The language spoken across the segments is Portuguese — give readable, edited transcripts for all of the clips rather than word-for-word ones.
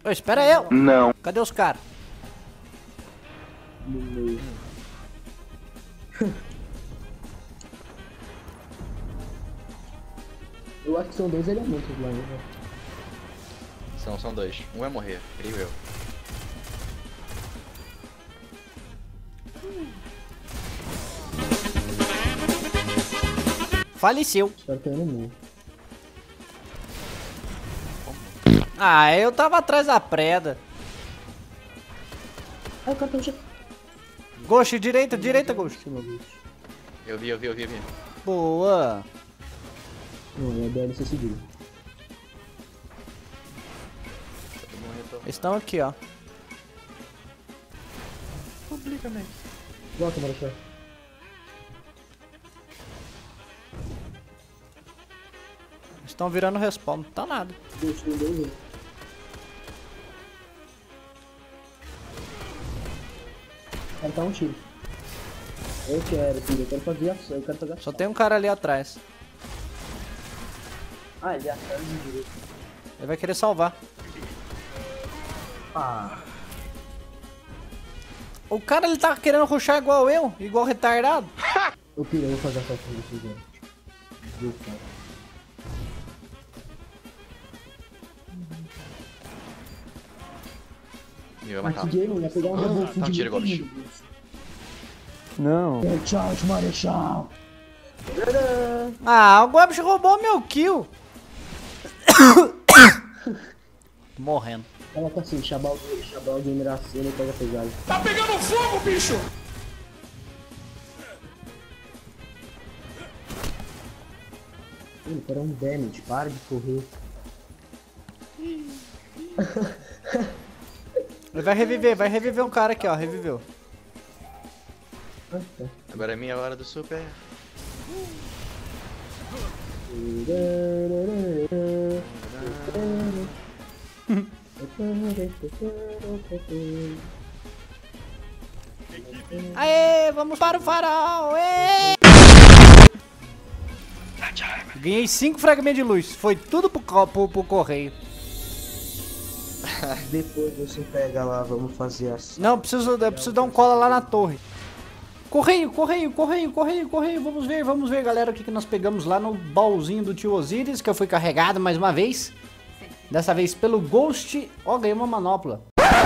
Ô, espera eu. Não. Cadê os caras? No meio. Eu acho que são 2 elementos lá, né? São 2. Um vai morrer, creio eu. Faleceu. Espero que eu no meio. Ah, eu tava atrás da preda. Ah, o cara tá chegando. Ghost, direita, Ghost. Eu vi. Boa. Não, é a DLC seguida. Eles estão aqui, ó. Complicamente. Volta, Marechal. Estão virando respawn, não tá nada. Deus, não deu nem. Cara, tá um tiro. Eu quero, filho. Eu quero fazer ação. Eu quero fazer Só ação. tem um cara ali atrás. Ah, ele é atrás do direito. Ele vai querer salvar. Ah. O cara, ele tá querendo rushar igual eu, igual retardado. Ô, filho, eu vou fazer ação com você, velho. Viu, cara? Me vai matar. Game, ia pegar um revólver Tá um de tiro, muito Gomes. lindo. Não. Tchau, Marechal. Ah, o Gomes roubou meu kill. Tô morrendo. Coloca assim, Chabal Gamer acena e pega pesado. Tá pegando fogo, bicho! Ele era um damage, para de correr. Ele vai reviver um cara aqui, ó, reviveu. Ah, tá. Agora é minha hora do super. Aê, vamos para o farol, aê! Ganhei 5 fragmentos de luz, foi tudo pro correio. Depois você pega lá, vamos fazer assim. Não, eu preciso dar um cola lá na torre. Correio, vamos ver, galera, o que nós pegamos lá no baúzinho do tio Osiris, que eu fui carregado mais uma vez. Dessa vez pelo Ghost. Ó, ganhei uma manopla.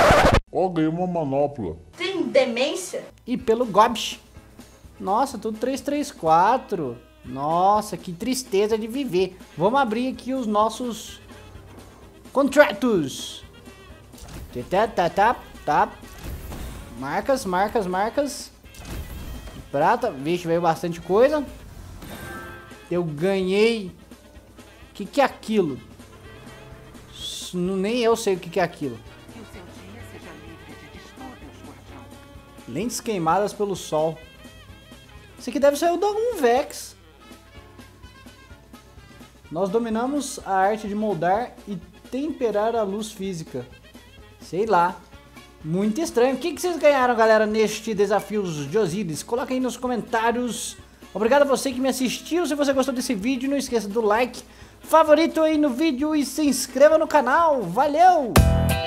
Tem demência? E pelo Gobsh. Nossa, tudo 334. Nossa, que tristeza de viver. Vamos abrir aqui os nossos contratos. Tá. Marcas. Prata. Vixe, veio bastante coisa. Eu ganhei. O que é aquilo? Nem eu sei o que é aquilo. Lentes queimadas pelo sol. Isso aqui deve ser o Dragon Vex. Nós dominamos a arte de moldar e temperar a luz física. Sei lá. Muito estranho. O que vocês ganharam, galera, neste Desafios de Osiris? Coloca aí nos comentários. Obrigado a você que me assistiu. Se você gostou desse vídeo, não esqueça do like, favorito aí no vídeo e se inscreva no canal. Valeu!